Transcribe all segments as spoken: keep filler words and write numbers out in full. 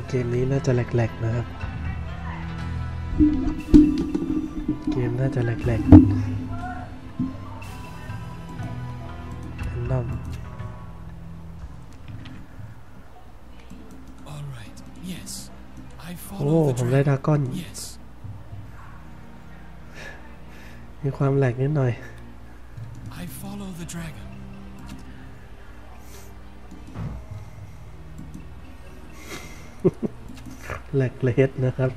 เกมนี้น่าจะแหลกๆนะครับเกมน่าจะแหลกๆแอนดอมโอ้ผมได้ดราก้อนมีความแหลกนิดหน่อยแหลกเลสนะครับ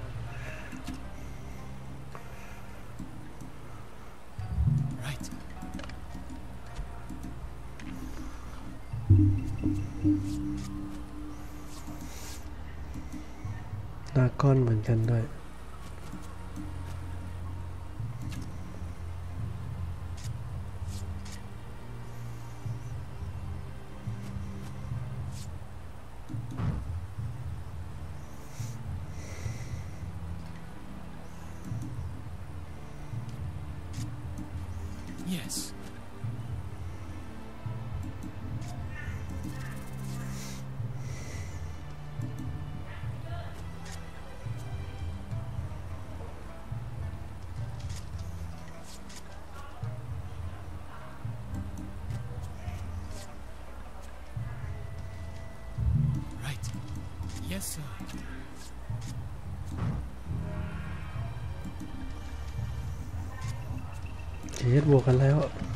ดราก้อนเหมือนกันด้วย Yes. Right. Yes, sir. เจสบวกกันแล้ว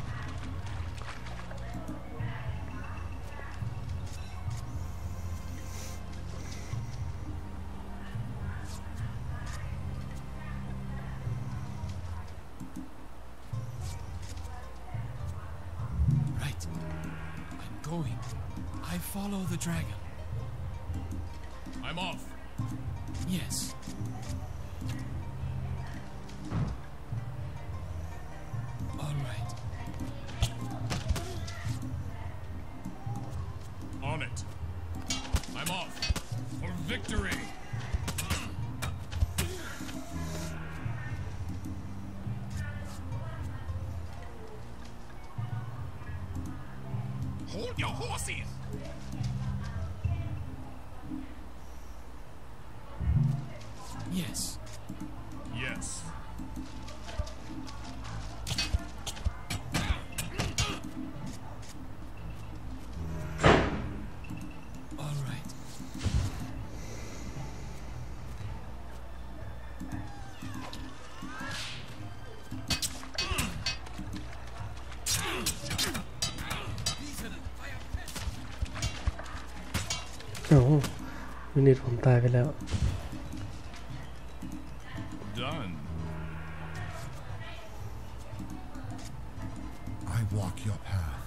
Going. I follow the dragon. I'm off. Yes. All right. On it. I'm off. For victory. Hold your horses! Yes. Yes. All right. โอ้ยูนิตผมตายไปแล้ว Done. I walk your path.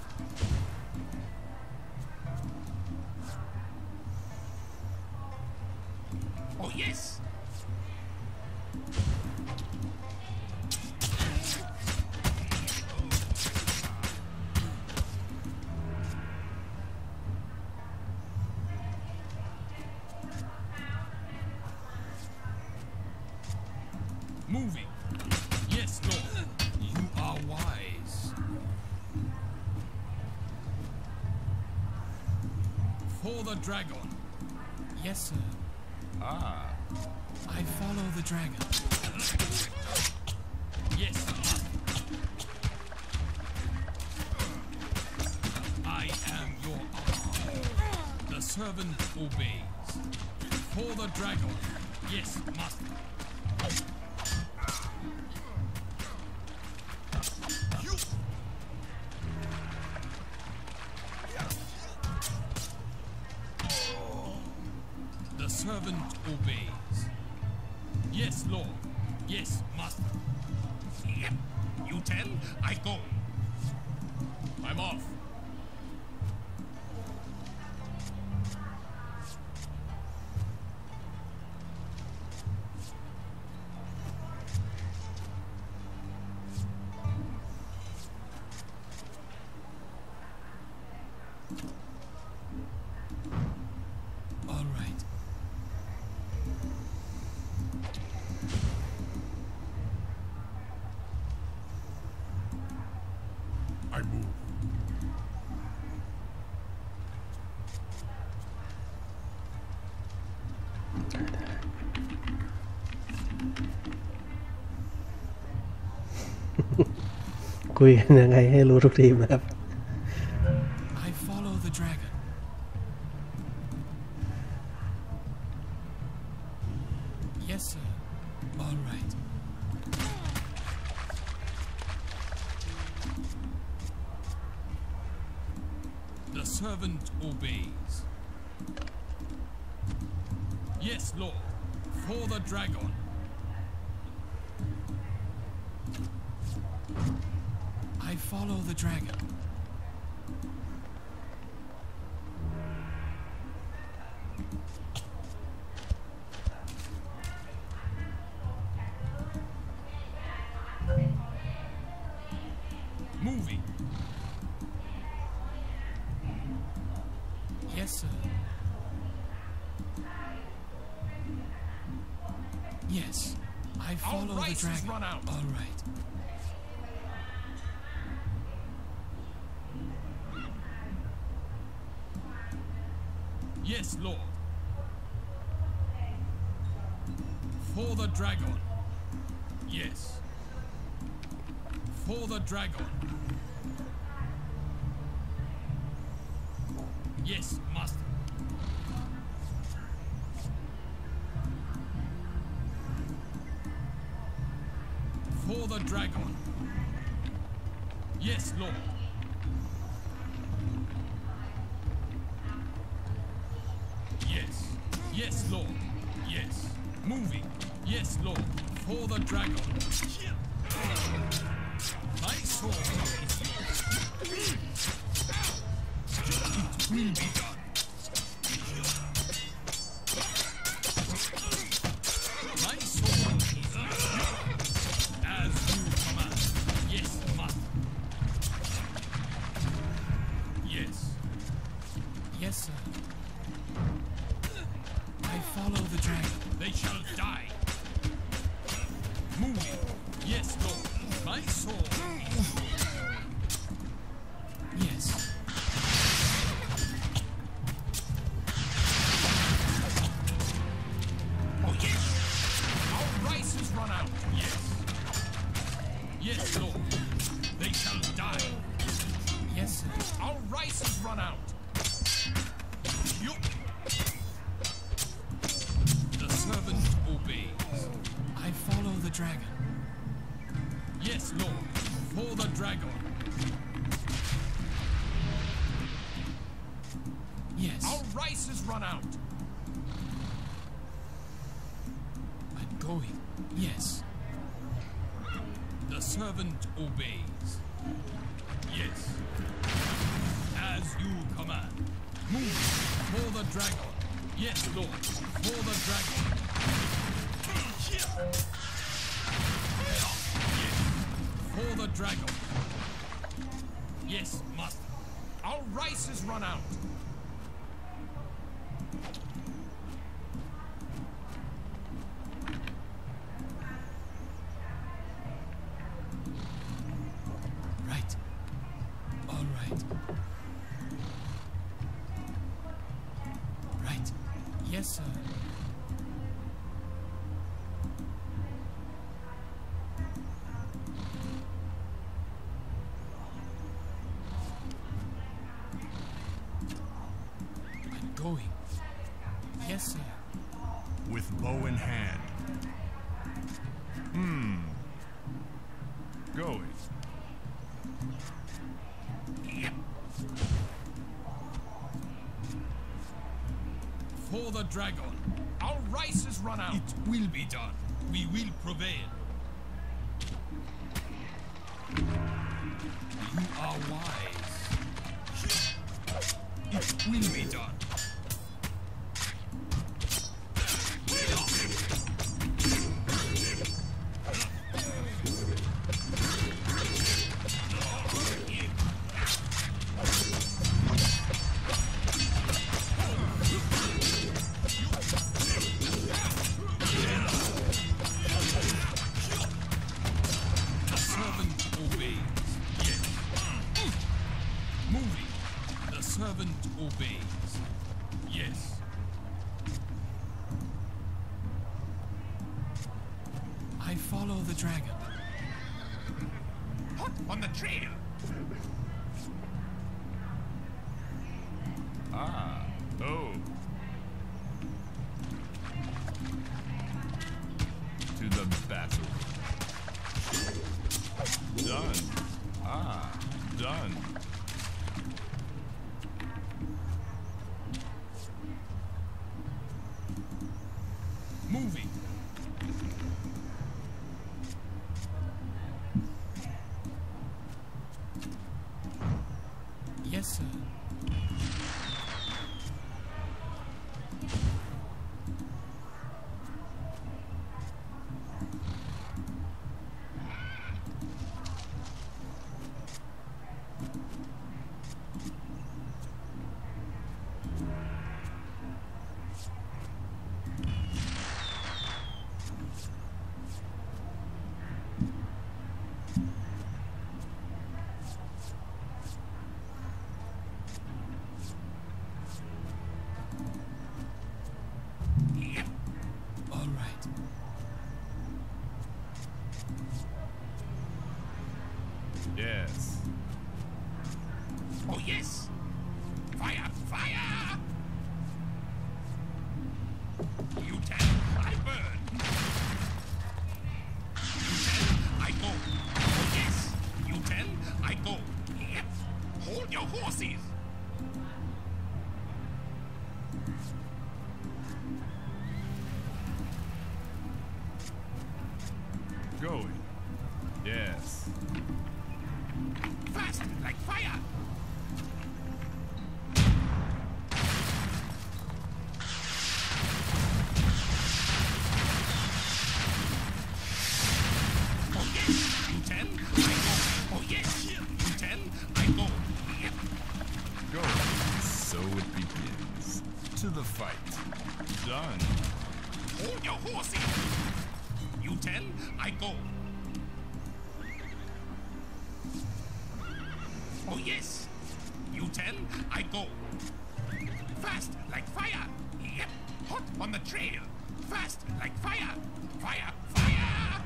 Oh yes. Moving. Yes, Lord. You are wise. For the dragon. Yes, sir. Ah. I follow the dragon. Yes. I am your arm. The servant obeys. For the dragon. Yes, master. The servant obeys. Yes, Lord. Yes, master. Yep. You tell, I go. I'm off. All right. I move. คุยกันยังไงให้รู้ทุกทีมนะครับ I follow the dragon. Yes, sir. All right. The servant obeys. Yes, Lord. For the dragon. I follow the dragon. Moving. Yes, sir. Yes, I follow the dragon. Run out. All right. Yes, Lord. For the dragon. Yes. For the dragon. Yes, master. For the dragon. Yes, Lord. Yes. Yes, Lord. Yes. Moving. Yes, Lord. For the dragon. My sword is yours. It will be done. My sword is yours. As you command. Yes, master. Yes. Yes, sir. I follow the dragon. They shall die. Moving. Yes, Lord. My sword. Yes. Oh, yes. Our rice has run out. Yes. Yes, Lord. They shall die. Yes, sir. Our rice has run out. You. The servant obeys. I follow the dragon. Yes, Lord. For the dragon. Yes. Our rice has run out. I'm going. Yes. The servant obeys. Yes. As you command. Move for the dragon. Yes, Lord. For the dragon. Yes. For the dragon. Yes, master. Our rice has run out. Right. All right. Right. Yes, sir. I'm going. Yes, sir. With bow in hand. Hmm. Going. For the dragon. Our rice has run out. It will be done. We will prevail. You are wise. It will be done. Moving. The servant obeys. follow the dragon. Hot on the trail. Ah, oh. To the battle. Done. Ah, done. Moving. Yes, sir. Yes. Oh, yes! Fire! Fire! You tell, I burn! You tell, I go! Oh, yes! You tell, I go! Yep! Hold your horses! Going. Yes. Fast, like fire! Oh yes, you ten, I go. Oh yes, you ten, I go. Yep. Go. So it begins. To the fight. Done. Hold your horses. You ten, I go. Oh yes! You ten, I go. Fast like fire! Yep! Hot on the trail! Fast like fire! Fire! Fire!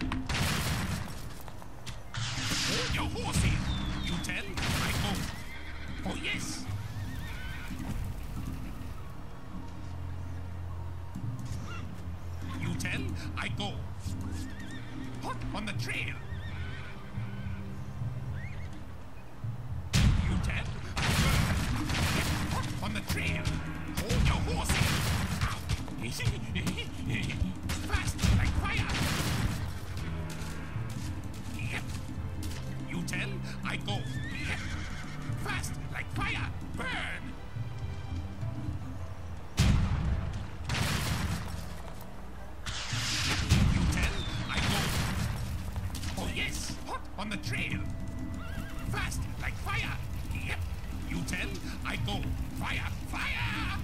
Hold your horses! You ten, I go. Oh yes! You ten, I go. Hot on the trail! On the trail, hold your horses. Fast like fire. Yep. You ten, I go. Yep. Fast like fire. Burn. You ten, I go. Oh yes, hot on the trail. Fast like fire. Yep. You ten, I go. Fire! Fire!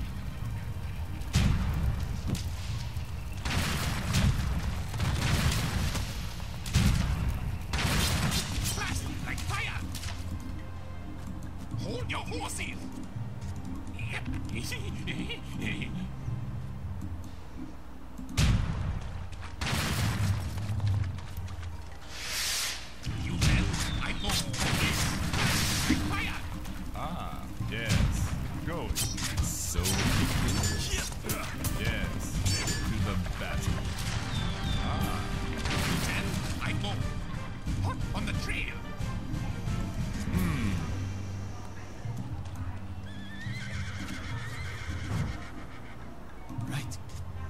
Fast like fire! Hold your horses! Yep. You ten, I go. Yes. Fast like fire! Ah, yes. Going. So yes, to the battle. Ah, you ten, I go. Hot on the trail. Hmm. Right.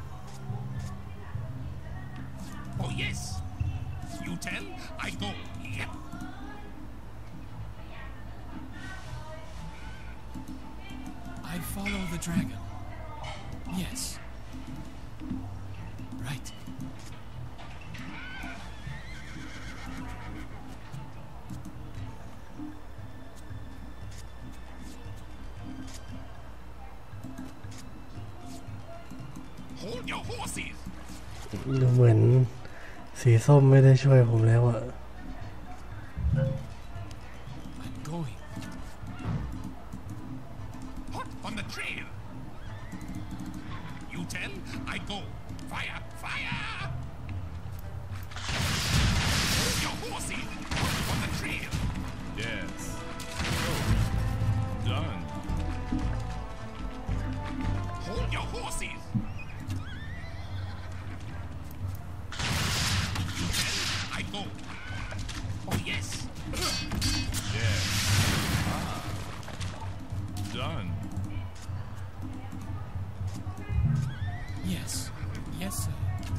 Oh yes. You ten, I go. Yep. I follow the dragon. Yes. Right. Hold your horses. ดูเหมือนสีส้มไม่ได้ช่วยผมแล้วอะ I'm going. Hot on the trail. You ten, I go. Fire! Fire! Yes, sir.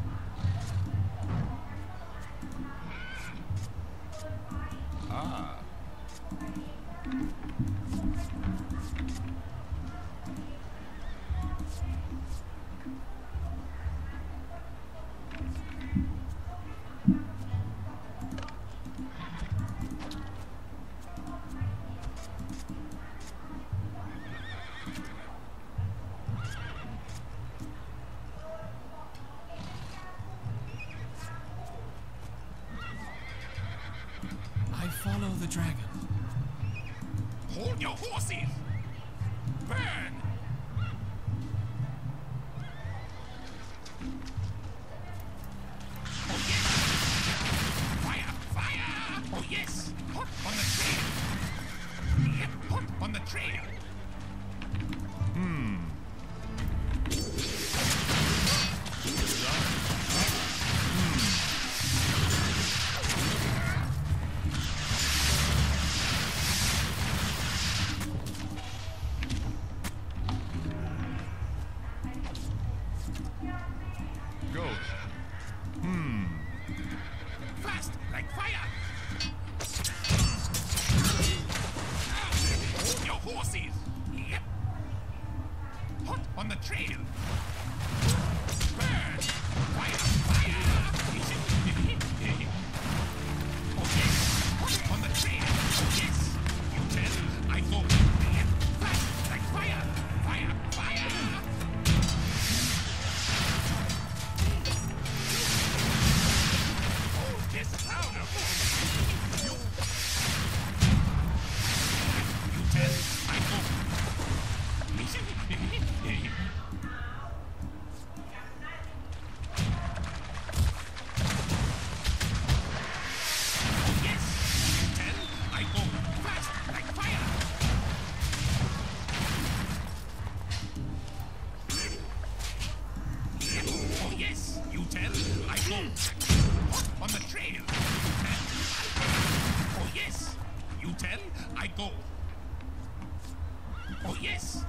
Ah. I follow the dragon. Hold your horses! Burn! Oh yes! Fire! Fire! Oh yes! Hot on the trail! Yep, hot on the trail! Hmm. Go. Hmm. Fast like fire. Hold your horses. Yep. Hot on the trail. Burn. Fire. Fire. Okay. Hot on the trail. Yes. You tell. I go. Yep. Fast like fire. Fire. Fire. Yes, louder! You... You tell, I go. Oh yes! You tell, I go. Fast, like fire! Oh yes! You tell, I go. Hot on the trail. Oh yes! You tell, I go. Oh yes!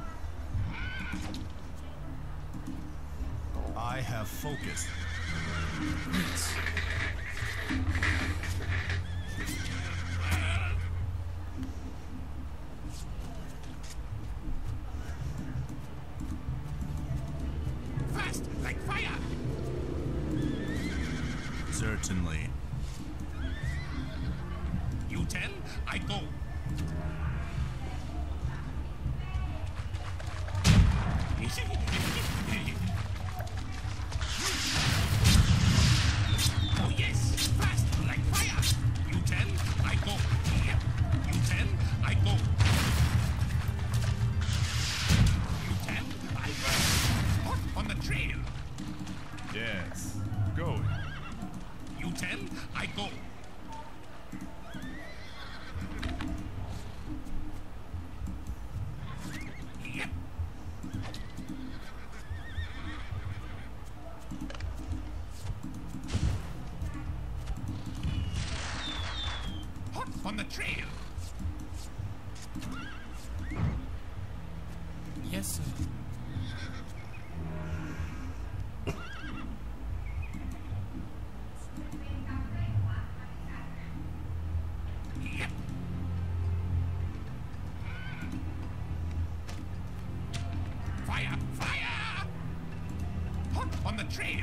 I have focus. Yes. Fast like fire! Certainly. You tell, I go. Oh yes, fast like fire. You tell, I go. Yep. You tell, I go. You tell, I burn. Hot on the trail. Yes. Going. You tell, I go. Yep. Hot on the trail. Yes, sir. Yep. Fire! Fire! Hot on the trail.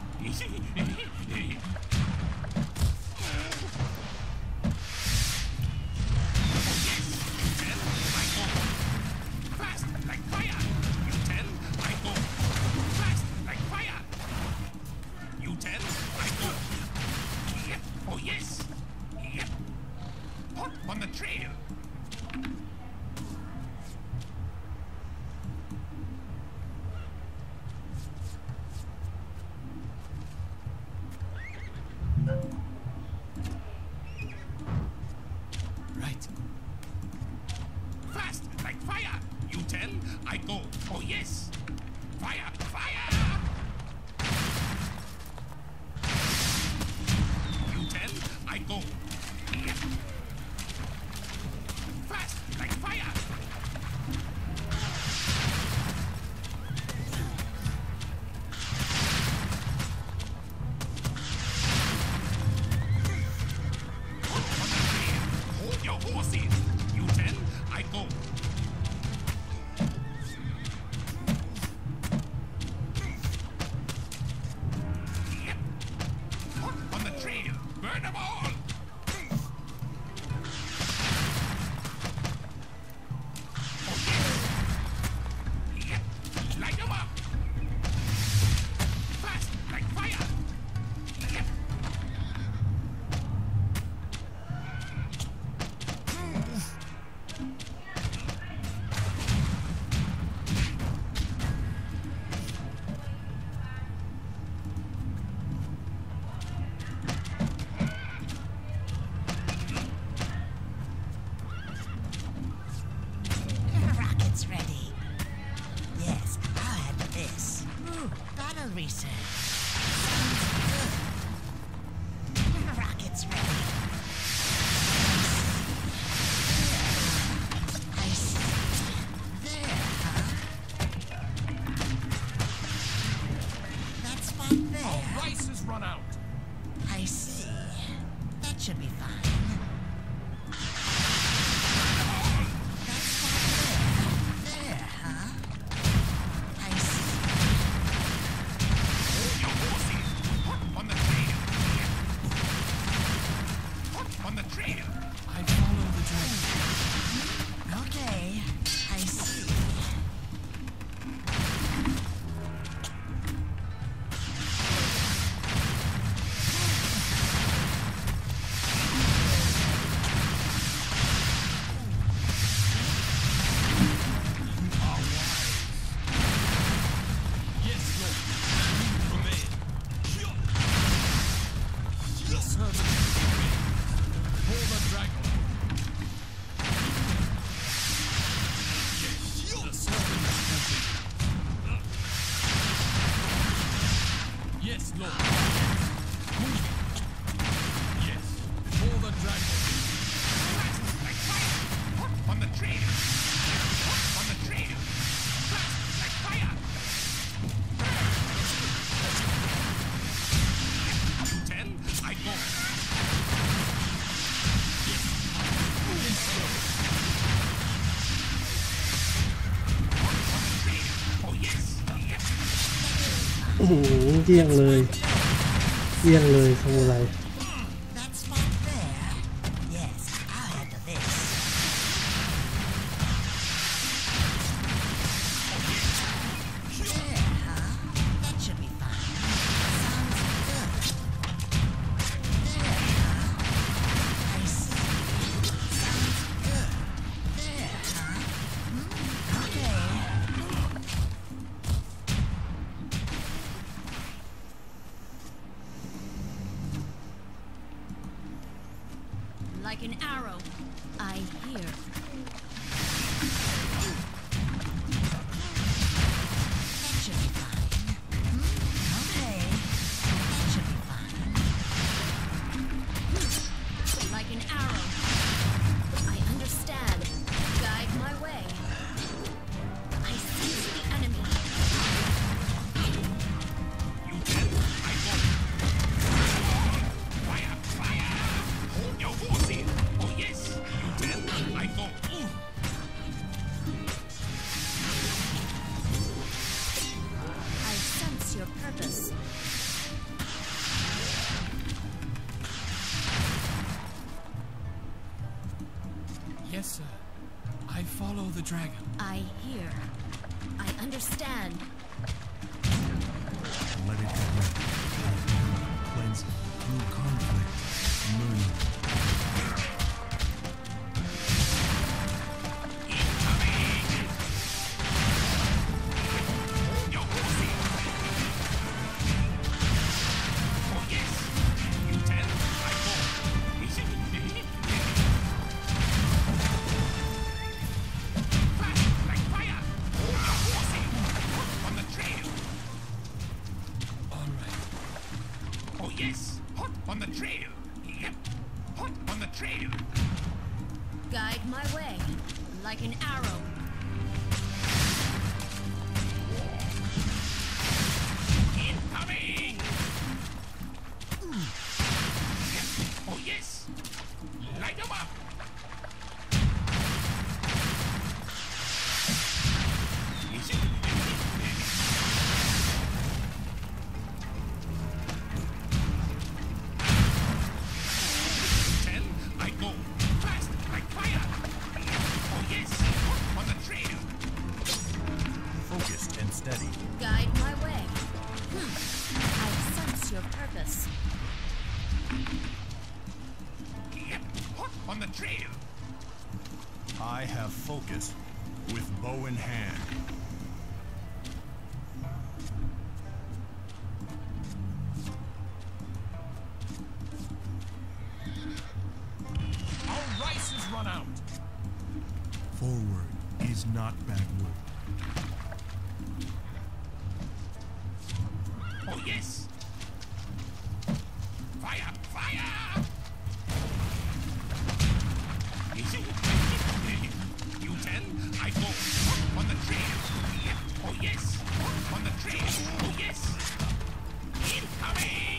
Fast like fire! You tell, I go. Fast like fire! You tell, I go. Yep. Oh yes! Yep. Hot on the trail. Rockets ready. I see. There, huh? That spot Our there. rice has run out. I see. That should be fine. That spot there. There, huh? I see. Your horses. On the trail. On the trail. I follow the trail. Okay. I see. Yes, Lord. You prevail. The servant for the dragon. Yes, the servant Yes, Lord. Yes, for the dragon. Like fire. On the trail. On the trail. Like fire. Ten, I go. Yes. Yes, Lord. On the trail. Oh, yes. Yes. อื้อหือเยี่ยงเลยเยี่ยงเลยสมุไร That spot there. Yes, I'll handle this. There, huh? That should be fine. Sounds good. There, huh? I see. Sounds good. There, huh? Hmm? Okay. Like an arrow, I hear. That should be fine. Hmm? Okay. That should be fine. Like an arrow. I understand. Guide my way. I sense the enemy. You ten, I go. Fire, fire. Hold your horses. Oh, yes. You ten, I go. Ooh. I sense your purpose. Yes, sir. I follow the dragon. I hear. I understand. Let it go. Cleanse through conflict. Learning. Hold your horses. Oh, yes. You ten, I go. Flash like fire. Hold your horses. On the trail. All right. Oh, yes. Hot on the trail. Yep. Hot on the trail. Guide my way. Like an arrow. Incoming! Yep. Oh, yes. Light them up. Ten, I go. Fast like fire. Oh, yes. On the trail. Focused and steady. Guide my way. Hmm. I sense your purpose. Yep. Hot on the trail. I have focus with bow in hand. Our rice has run out. Forward is not backward. Oh, yes. yes. Fire! Fire! You ten, I go on the trail. Oh yes, on the trail. Oh yes. Incoming!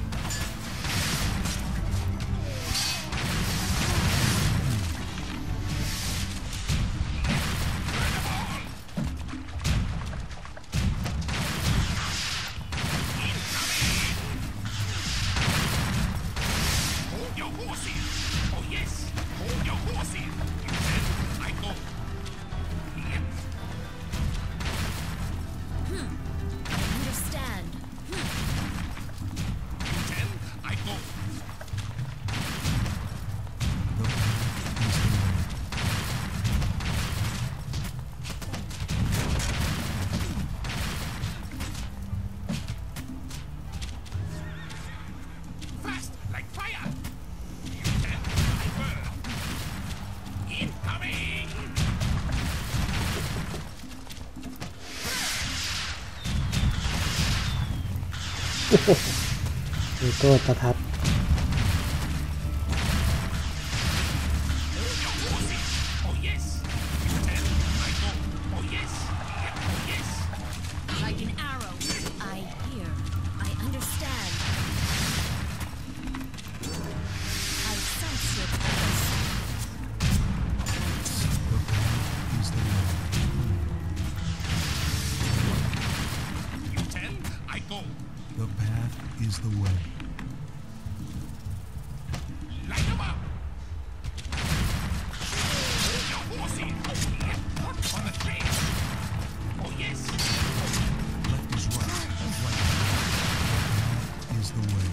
มีตัวประทัด The path is the way. Light them up! Your horses! On the train! Oh yes! Left is right, right is the way.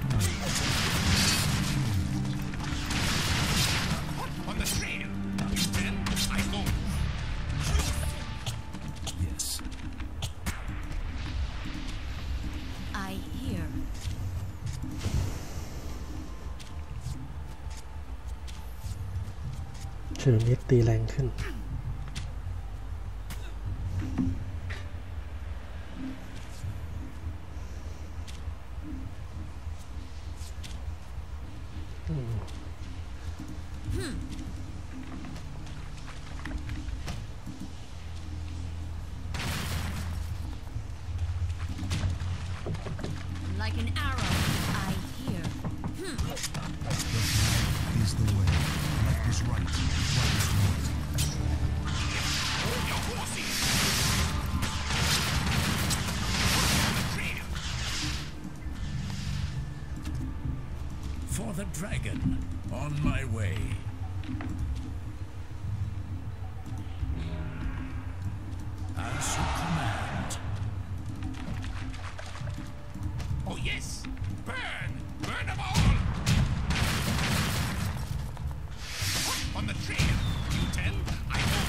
On the trail! Then I go. Yes. I hear. ถือมิดตีแรงขึ้น Like an arrow, I hear. The path is the way. Left is right, right is right. Your horses! On the trail! For the dragon, on my way. As you command. Oh yes! Burn! Burn them all! On the trail! You ten, I go.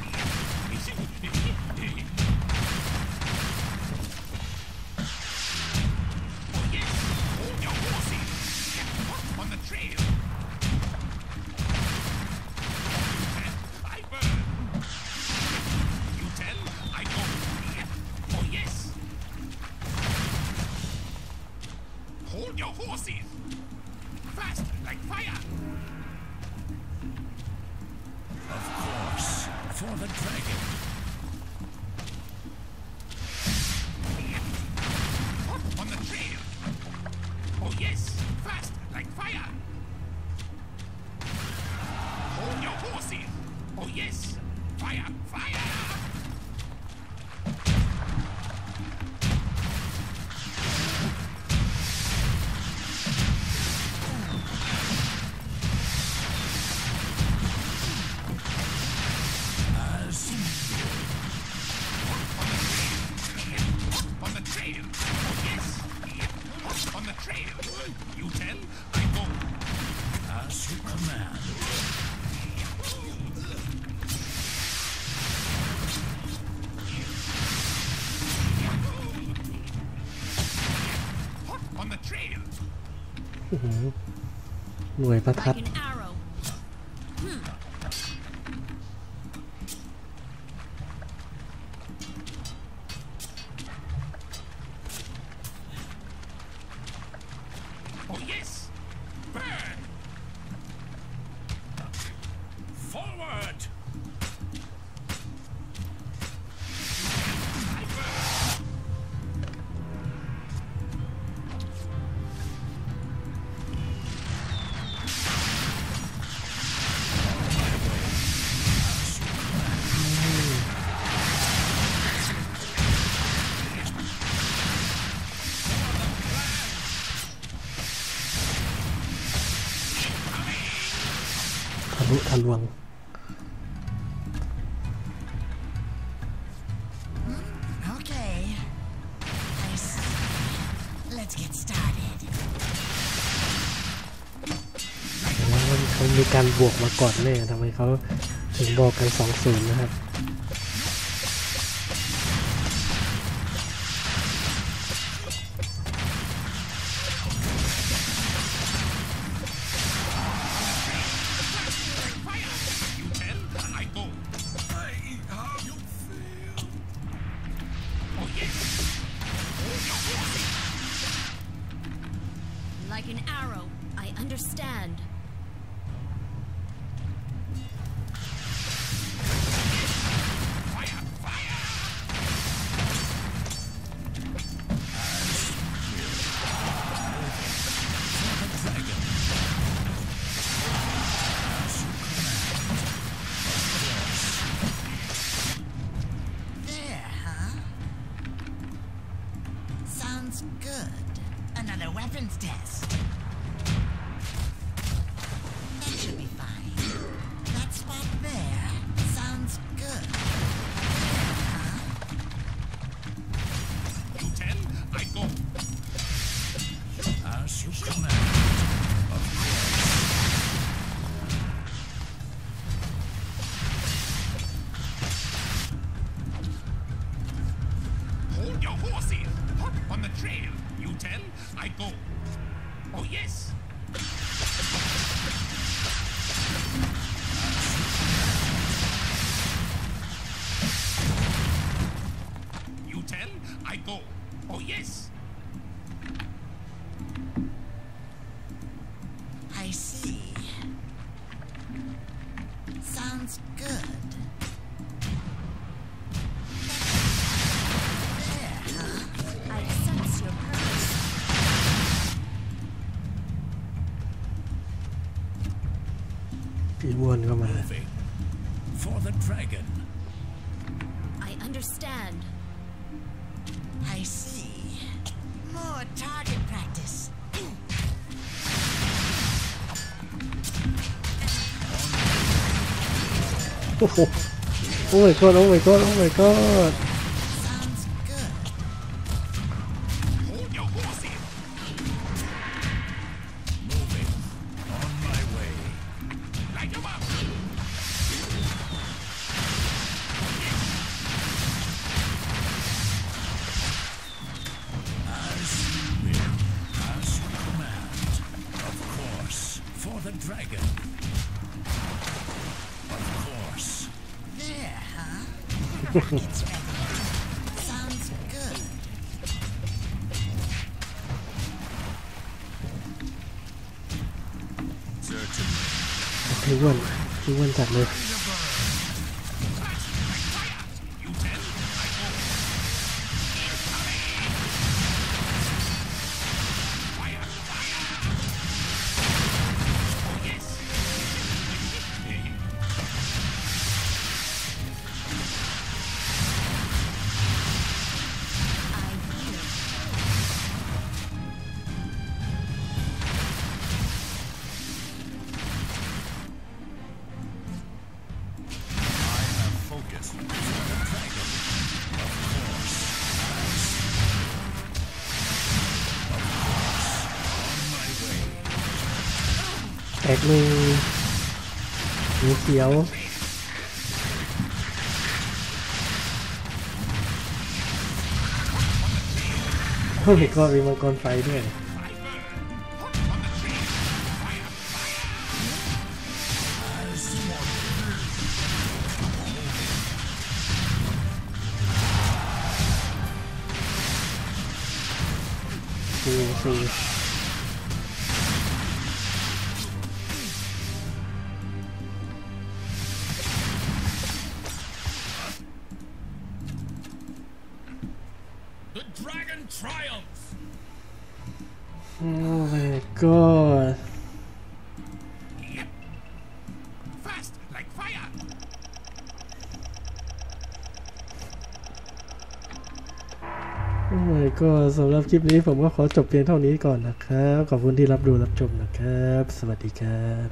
Oh yes! Hold your horses! On the trail! You ten, I burn! You ten, I go. Oh yes! Hold your horses! Fast like fire! Of course, for the dragon. On the trail! Oh yes, fast like fire! Hold your horses! Oh yes, fire, fire! On the trail! Oh yes! On the trail! You ten, I go. As you command. On the trail! หน่วยประทัด Like an arrow. Hmm. ลุทะลวง Okay. I see. Let's get started. แล้วเขามีการบวกมาก่อนเนี่ยทำไมเขาถึงบอกกัน สองศูนย์ นะครับ Like an arrow, I understand. There, huh? Sounds good. Another weapons test. That should be fine. That spot there sounds good. Huh? You ten, I go. As you command. Of course. Hold your horses. Hop on the trail. You ten, I go. Oh yes. You ten, I go. Oh yes. I see. Sounds good. There, huh? I sense your purpose. พี่อ้วนก็มา Moving. For the dragon. I understand. I see. More target practice. โอ้โหโอ้ my god โอ้ my god โอ้ my god Sounds good. Hold your horses. Moving. On my way. Light them up. As you will. As you command. Of course. For the dragon. Of course. There, huh? Rockets ready. Sounds good. Certainly. พี่อ้วนพี่อ้วนจัดเลย You ten, I go. Fire, fire. Oh yes. I hear. I have focused. For the dragon. Of course. Of course. On my way. แตกมือหูเขียวโอ้ my god มีมังกรไฟด้วย As one. สี่สี่ The dragon triumphs. โอ้ my god Yep. Fast like fire. โอ้ my god สำหรับคลิปนี้ผมก็ขอจบเพียงเท่านี้ก่อนนะครับ ขอบคุณที่รับดูรับชมนะครับ สวัสดีครับ